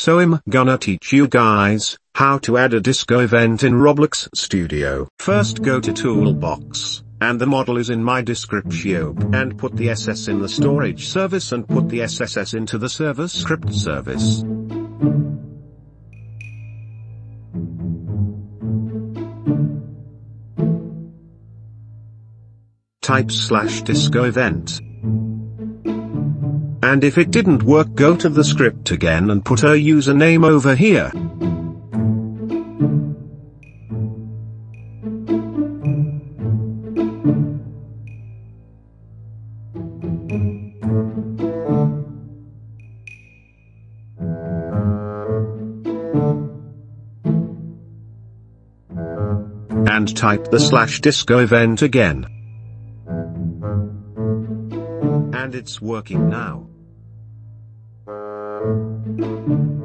So I'm gonna teach you guys how to add a disco event in Roblox Studio. First go to Toolbox, and the model is in my description, and put the SS in the storage service and put the SSS into the server script service. Type /disco event. And if it didn't work, go to the script again and put her username over here. And type the /disco event again. And it's working now.